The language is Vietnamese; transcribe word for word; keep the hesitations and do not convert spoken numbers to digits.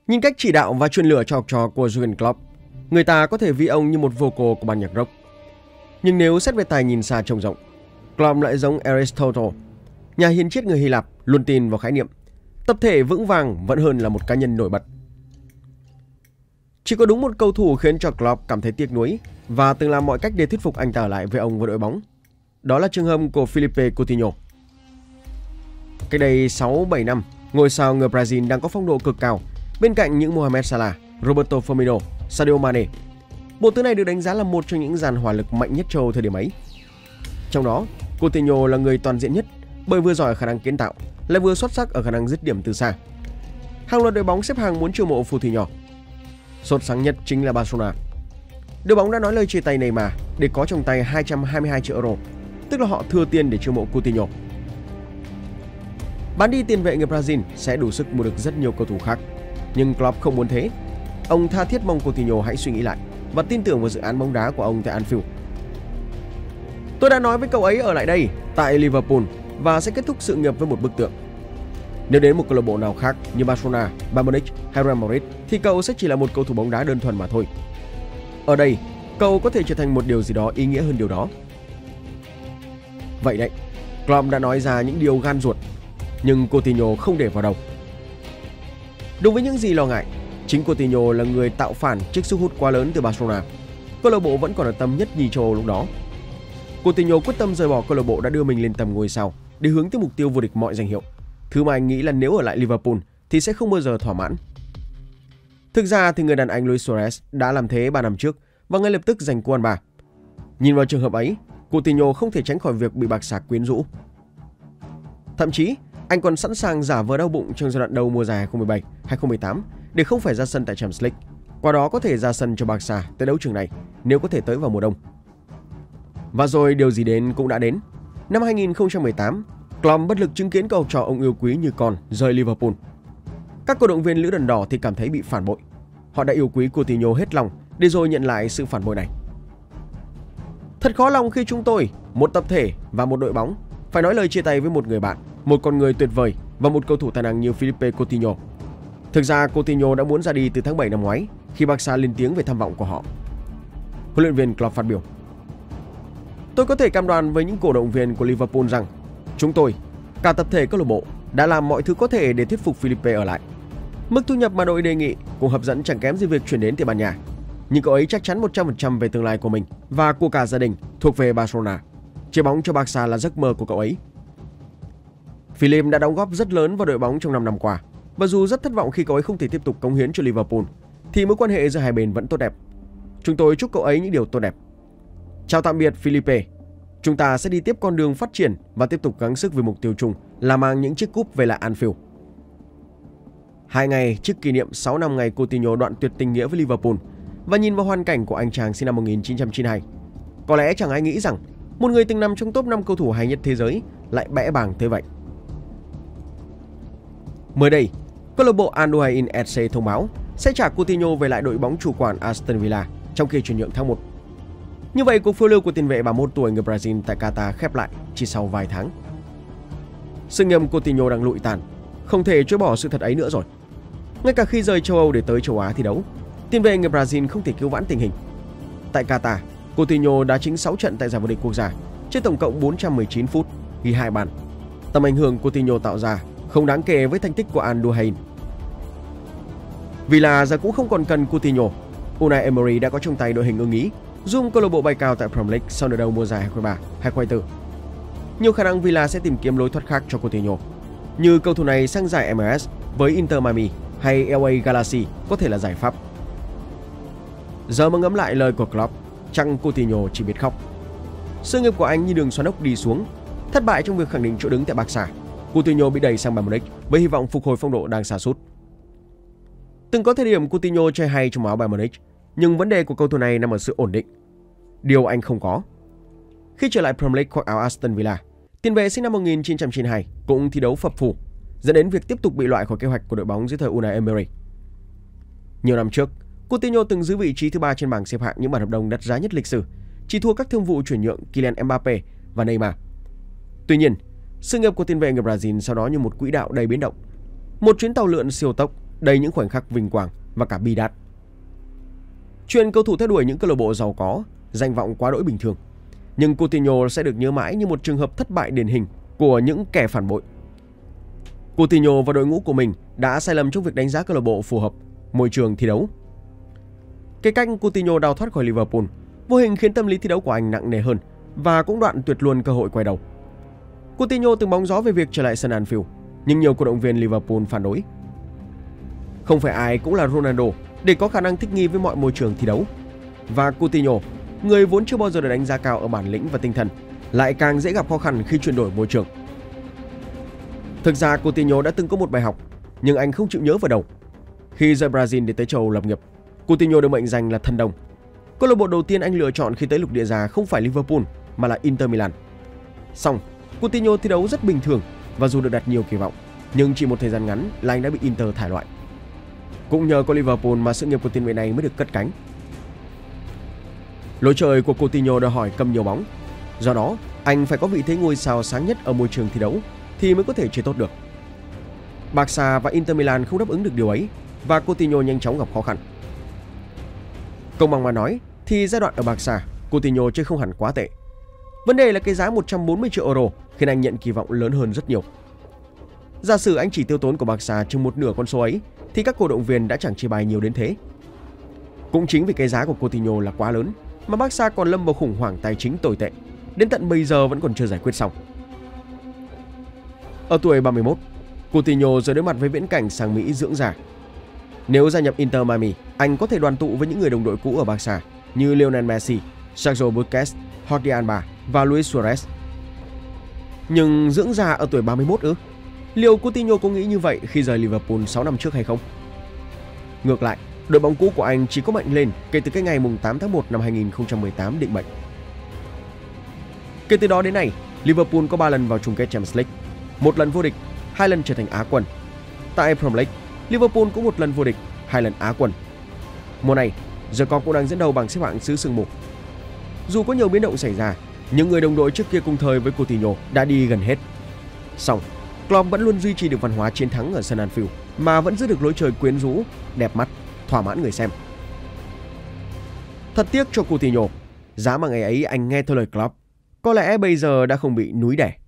Nhìn cách chỉ đạo và truyền lửa cho học trò của Jurgen Klopp, người ta có thể ví ông như một vocal của ban nhạc rock. Nhưng nếu xét về tài nhìn xa trông rộng, Klopp lại giống Aristotle, nhà hiền triết người Hy Lạp luôn tin vào khái niệm tập thể vững vàng vẫn hơn là một cá nhân nổi bật. Chỉ có đúng một cầu thủ khiến cho Klopp cảm thấy tiếc nuối và từng làm mọi cách để thuyết phục anh ta ở lại với ông và đội bóng. Đó là trường hợp của Philippe Coutinho. Cách đây sáu bảy năm, ngôi sao người Brazil đang có phong độ cực cao bên cạnh những Mohamed Salah, Roberto Firmino, Sadio Mane. Bộ tứ này được đánh giá là một trong những dàn hỏa lực mạnh nhất châu Âu thời điểm ấy. Trong đó, Coutinho là người toàn diện nhất bởi vừa giỏi ở khả năng kiến tạo, lại vừa xuất sắc ở khả năng dứt điểm từ xa. Hàng loạt đội bóng xếp hàng muốn chiêu mộ phù thủy nhỏ. Sốt sáng nhất chính là Barcelona. Đội bóng đã nói lời chia tay Neymar để có trong tay hai trăm hai mươi hai triệu euro, tức là họ thừa tiền để chiêu mộ Coutinho. Bán đi tiền vệ người Brazil sẽ đủ sức mua được rất nhiều cầu thủ khác, nhưng Klopp không muốn thế. Ông tha thiết mong Coutinho hãy suy nghĩ lại và tin tưởng vào dự án bóng đá của ông tại Anfield. Tôi đã nói với cậu ấy ở lại đây tại Liverpool và sẽ kết thúc sự nghiệp với một bức tượng. Nếu đến một câu lạc bộ nào khác như Barcelona, Bayern Munich hay Real Madrid thì cậu sẽ chỉ là một cầu thủ bóng đá đơn thuần mà thôi. Ở đây, cậu có thể trở thành một điều gì đó ý nghĩa hơn điều đó. Vậy đấy, Klopp đã nói ra những điều gan ruột, nhưng Coutinho không để vào đâu. Đúng với những gì lo ngại, chính Coutinho là người tạo phản trước sức hút quá lớn từ Barcelona. Câu lạc bộ vẫn còn ở tầm nhất nhì châu Âu lúc đó. Coutinho quyết tâm rời bỏ câu lạc bộ đã đưa mình lên tầm ngôi sao để hướng tới mục tiêu vô địch mọi danh hiệu, thứ mà anh nghĩ là nếu ở lại Liverpool thì sẽ không bao giờ thỏa mãn. Thực ra thì người đàn anh Luis Suarez đã làm thế ba năm trước và ngay lập tức giành cú ăn ba. Nhìn vào trường hợp ấy, Coutinho không thể tránh khỏi việc bị Barca quyến rũ. Thậm chí, anh còn sẵn sàng giả vờ đau bụng trong giai đoạn đầu mùa giải hai không một bảy hai không một tám để không phải ra sân tại Champions League, qua đó có thể ra sân cho Barca tới đấu trường này nếu có thể tới vào mùa đông. Và rồi điều gì đến cũng đã đến. Năm hai không một tám, Klopp bất lực chứng kiến cậu trò ông yêu quý như con rời Liverpool. Các cổ động viên lữ đần đỏ thì cảm thấy bị phản bội. Họ đã yêu quý Coutinho hết lòng để rồi nhận lại sự phản bội này. Thật khó lòng khi chúng tôi, một tập thể và một đội bóng, phải nói lời chia tay với một người bạn, một con người tuyệt vời và một cầu thủ tài năng như Philippe Coutinho. Thực ra Coutinho đã muốn ra đi từ tháng bảy năm ngoái khi Barca lên tiếng về tham vọng của họ. Huấn luyện viên Klopp phát biểu: Tôi có thể cam đoan với những cổ động viên của Liverpool rằng chúng tôi, cả tập thể câu lạc bộ, đã làm mọi thứ có thể để thuyết phục Philippe ở lại. Mức thu nhập mà đội đề nghị cũng hấp dẫn chẳng kém gì việc chuyển đến Tây Ban Nha. Nhưng cậu ấy chắc chắn một trăm phần trăm về tương lai của mình và của cả gia đình thuộc về Barcelona. Chơi bóng cho Barca là giấc mơ của cậu ấy. Philip đã đóng góp rất lớn vào đội bóng trong năm năm qua, và dù rất thất vọng khi cậu ấy không thể tiếp tục cống hiến cho Liverpool, thì mối quan hệ giữa hai bên vẫn tốt đẹp. Chúng tôi chúc cậu ấy những điều tốt đẹp. Chào tạm biệt Philippe. Chúng ta sẽ đi tiếp con đường phát triển và tiếp tục gắng sức vì mục tiêu chung là mang những chiếc cúp về lại Anfield. Hai ngày trước kỷ niệm sáu năm ngày Coutinho đoạn tuyệt tình nghĩa với Liverpool và nhìn vào hoàn cảnh của anh chàng sinh năm một nghìn chín trăm chín mươi hai, có lẽ chẳng ai nghĩ rằng một người từng nằm trong top năm cầu thủ hay nhất thế giới lại bẽ bàng thế vậy. Mới đây, câu lạc bộ Al Duhail ép xê thông báo sẽ trả Coutinho về lại đội bóng chủ quản Aston Villa trong kỳ chuyển nhượng tháng một. Như vậy, cuộc phiêu lưu của tiền vệ ba mươi mốt tuổi người Brazil tại Qatar khép lại chỉ sau vài tháng. Sự nghiệp Coutinho đang lụi tàn, không thể chối bỏ sự thật ấy nữa rồi. Ngay cả khi rời châu Âu để tới châu Á thi đấu, tiền vệ người Brazil không thể cứu vãn tình hình. Tại Qatar, Coutinho đá chính sáu trận tại giải vô địch quốc gia, trên tổng cộng bốn trăm mười chín phút, ghi hai bàn. Tầm ảnh hưởng Coutinho tạo ra không đáng kể với thành tích của Al Duhail. Villa giờ cũng không còn cần Coutinho. Unai Emery đã có trong tay đội hình ưng ý, giúp câu lạc bộ bay cao tại Premier League sau nửa đầu mùa giải hai không hai ba hai không hai tư. Nhiều khả năng Villa sẽ tìm kiếm lối thoát khác cho Coutinho, như cầu thủ này sang giải em lờ ét với Inter Miami hay lờ a Galaxy có thể là giải pháp. Giờ mà ngẫm lại lời của Klopp, chăng Coutinho chỉ biết khóc. Sự nghiệp của anh như đường xoắn ốc đi xuống. Thất bại trong việc khẳng định chỗ đứng tại Barca, Coutinho bị đẩy sang Bayern Munich với hy vọng phục hồi phong độ đang sa sút. Từng có thời điểm Coutinho chơi hay trong áo Bayern Munich, nhưng vấn đề của cầu thủ này nằm ở sự ổn định, điều anh không có. Khi trở lại Premier League khoác áo Aston Villa, tiền vệ sinh năm một nghìn chín trăm chín mươi hai cũng thi đấu phập phù, dẫn đến việc tiếp tục bị loại khỏi kế hoạch của đội bóng dưới thời Unai Emery. Nhiều năm trước, Coutinho từng giữ vị trí thứ ba trên bảng xếp hạng những bản hợp đồng đắt giá nhất lịch sử, chỉ thua các thương vụ chuyển nhượng Kylian Mbappe và Neymar. Tuy nhiên, sự nghiệp của tiền vệ người Brazil sau đó như một quỹ đạo đầy biến động. Một chuyến tàu lượn siêu tốc, đầy những khoảnh khắc vinh quang và cả bi đát. Chuyện cầu thủ theo đuổi những câu lạc bộ giàu có, danh vọng quá đỗi bình thường, nhưng Coutinho sẽ được nhớ mãi như một trường hợp thất bại điển hình của những kẻ phản bội. Coutinho và đội ngũ của mình đã sai lầm trong việc đánh giá câu lạc bộ phù hợp, môi trường thi đấu. Cái cách Coutinho đào thoát khỏi Liverpool vô hình khiến tâm lý thi đấu của anh nặng nề hơn và cũng đoạn tuyệt luôn cơ hội quay đầu. Coutinho từng bóng gió về việc trở lại sân Anfield, nhưng nhiều cổ động viên Liverpool phản đối. Không phải ai cũng là Ronaldo để có khả năng thích nghi với mọi môi trường thi đấu. Và Coutinho, người vốn chưa bao giờ được đánh giá cao ở bản lĩnh và tinh thần, lại càng dễ gặp khó khăn khi chuyển đổi môi trường. Thực ra Coutinho đã từng có một bài học, nhưng anh không chịu nhớ vào đầu. Khi rời Brazil để tới châu Âu lập nghiệp, Coutinho được mệnh danh là thần đồng. Câu lạc bộ đầu tiên anh lựa chọn khi tới lục địa già không phải Liverpool mà là Inter Milan. Song, Coutinho thi đấu rất bình thường và dù được đặt nhiều kỳ vọng, nhưng chỉ một thời gian ngắn là anh đã bị Inter thải loại. Cũng nhờ có Liverpool mà sự nghiệp của tiền vệ này mới được cất cánh. Lối chơi của Coutinho đòi hỏi cầm nhiều bóng. Do đó, anh phải có vị thế ngôi sao sáng nhất ở môi trường thi đấu thì mới có thể chơi tốt được. Barca và Inter Milan không đáp ứng được điều ấy và Coutinho nhanh chóng gặp khó khăn. Công bằng mà nói thì giai đoạn ở Barca, Coutinho chơi không hẳn quá tệ. Vấn đề là cái giá một trăm bốn mươi triệu euro khiến anh nhận kỳ vọng lớn hơn rất nhiều. Giả sử anh chỉ tiêu tốn của Barca chừng một nửa con số ấy thì các cổ động viên đã chẳng chê bai nhiều đến thế. Cũng chính vì cái giá của Coutinho là quá lớn mà Barca còn lâm vào khủng hoảng tài chính tồi tệ, đến tận bây giờ vẫn còn chưa giải quyết xong. Ở tuổi ba mươi mốt, Coutinho giờ đối mặt với viễn cảnh sang Mỹ dưỡng già. Nếu gia nhập Inter Miami, anh có thể đoàn tụ với những người đồng đội cũ ở Barca như Lionel Messi, Sergio Busquets, Jordi Alba và Luis Suarez. Nhưng dưỡng già ở tuổi ba mươi mốt ư? Liệu Coutinho có nghĩ như vậy khi rời Liverpool sáu năm trước hay không? Ngược lại, đội bóng cũ của anh chỉ có mạnh lên kể từ cái ngày tám tháng một năm hai nghìn không trăm mười tám định mệnh. Kể từ đó đến nay, Liverpool có ba lần vào chung kết Champions League, một lần vô địch, hai lần trở thành Á quân. Tại Premier League, Liverpool cũng một lần vô địch, hai lần Á quân. Mùa này, The Cop cũng đang dẫn đầu bảng xếp hạng xứ sương mù. Dù có nhiều biến động xảy ra, những người đồng đội trước kia cùng thời với Coutinho đã đi gần hết. Song, Klopp vẫn luôn duy trì được văn hóa chiến thắng ở sân Anfield mà vẫn giữ được lối chơi quyến rũ, đẹp mắt, thỏa mãn người xem. Thật tiếc cho Coutinho, giá mà ngày ấy anh nghe theo lời Klopp, có lẽ bây giờ đã không bị núi đẻ.